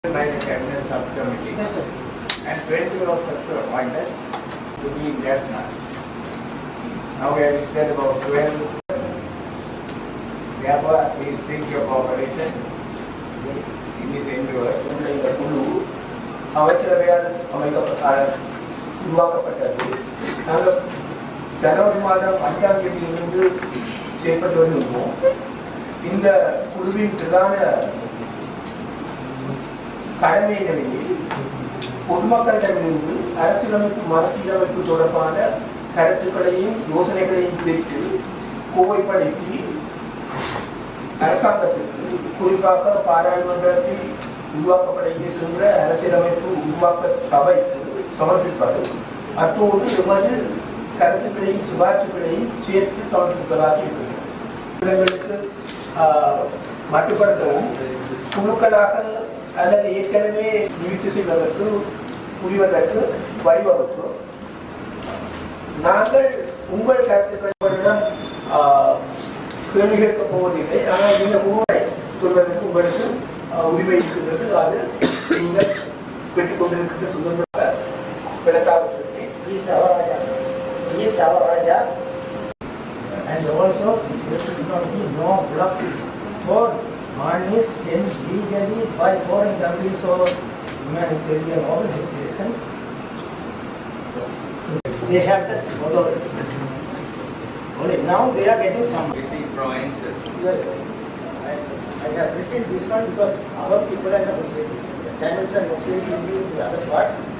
by the cabinet subcommittee, and 20 officers were appointed to be in their class. Now we have listed about 12. Therefore, we seek your cooperation in this endeavor. அமைச்சரவையால் உருவாக்கப்பட்டது. நாங்கள் ஜனவரி மாதம் 5ஆம் தேதியிலிருந்து செயல்பட்டு வருகிறோம். இந்த குழுவின் பிரதான கடமை என்னவெனில் பொதுமக்களிடமிருந்து அரசியலமைப்பு மறுசீரமைப்பு தொடர்பான கருத்துக்களையும் யோசனைகளையும் பெற்று கோவைப்படுத்தி அரசாங்கத்திற்கு குறிப்பாக பாராளுமன்றத்தில் உருவாக்கப்பட இருக்கின்ற அரசியலமைப்பு உருவாக்க சபைக்கு சமர்ப்பிப்பது, அத்தோடு எமது கருத்துக்களையும் சிபார்சுகளையும் சேர்த்து சமர்ப்பிப்பதாக இருக்கிறது. இடங்களுக்கு மட்டுப்படுத்தவும் குழுக்களாக அல்லது ஏற்கனவே நீட்டு செய்வதற்கு புரிவதற்கு வழிவகுக்கும். நாங்கள் உங்கள் கருத்துக்களிடம் கேள்வி கேட்கப் போவதில்லை. ஆனால் இந்த ஊரை சொல்வதற்கு உங்களுக்கு உரிமை இருக்கின்றது. அது நீங்கள் பெற்றுக் கொண்டிருக்கின்ற சுதந்திர விளக்காக and also there should not be no blocking for money sent legally by foreign countries or humanitarian organizations. They have that authority. Only now they are getting some. I have written this one because our people are the Muslim. The Tamils and Muslims will be in the other part.